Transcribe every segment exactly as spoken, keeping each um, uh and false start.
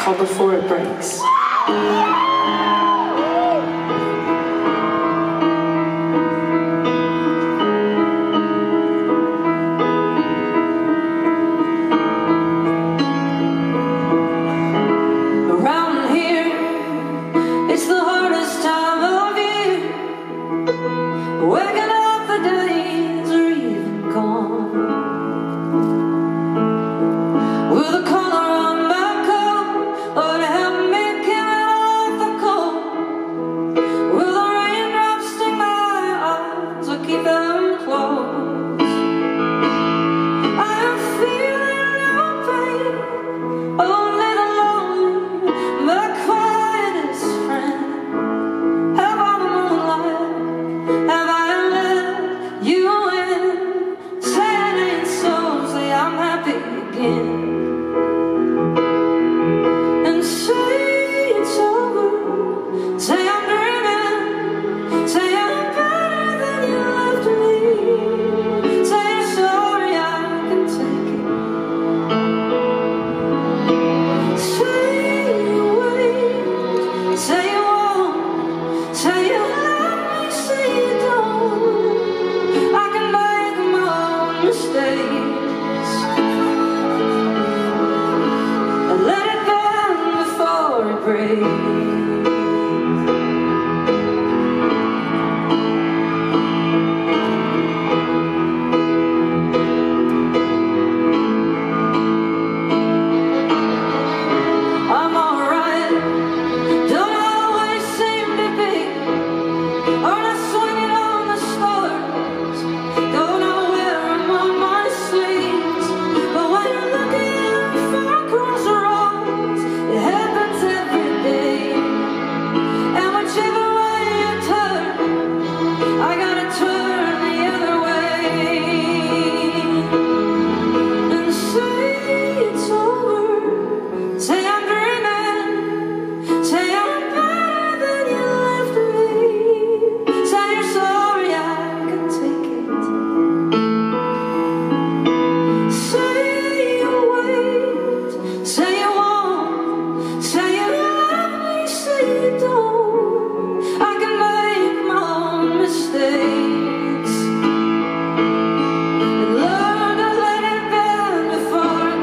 called Before It Breaks. Around here, it's the hardest time of year. Waking up, the days are even gone. With a collar on my coat, Lord help me get off the cold. Will the raindrops sting my eyes or keep them closed? I am feeling no pain, only the lonely, my quietest friend. Have I the moonlight? Have I let you in? Say it ain't so, say I'm happy again. And say it's over, say I'm dreaming, say I'm better than you left me. Say you're sorry, I can take it. Say you wait, say you won't, say you love me, say you don't. I can make my own mistakes and let it bend before it breaks. I'm alright, don't always seem to be. Aren't I swinging on the stars? Don't know where I'm on my sleeves. But when you're looking far across the roads, it happens every day. And whichever way you turn, I gotta turn the other way. And say it's over, say I'm dreaming, say I'm better than you left me. Say you're sorry, I can take it. Say you wait, say you won't, say you love me, say you don't. I can make my own mistakes and learn to let it bend before it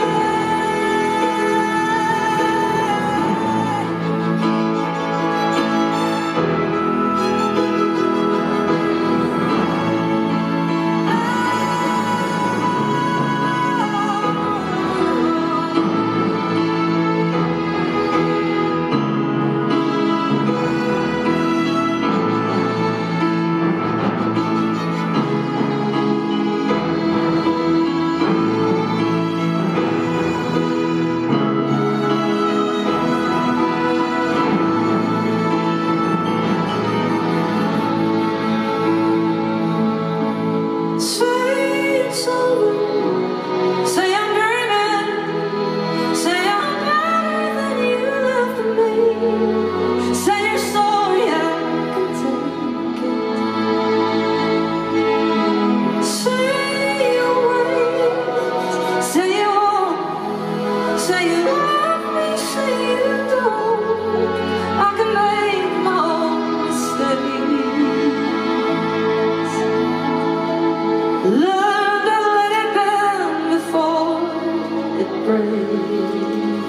say it's over, say I'm dreaming, say I'm better than you left me. Say you're sorry, I can take it. Say you wait, say you won't, say you love me, say you don't. I can make my own mistakes. Learn to let it bend before it breaks.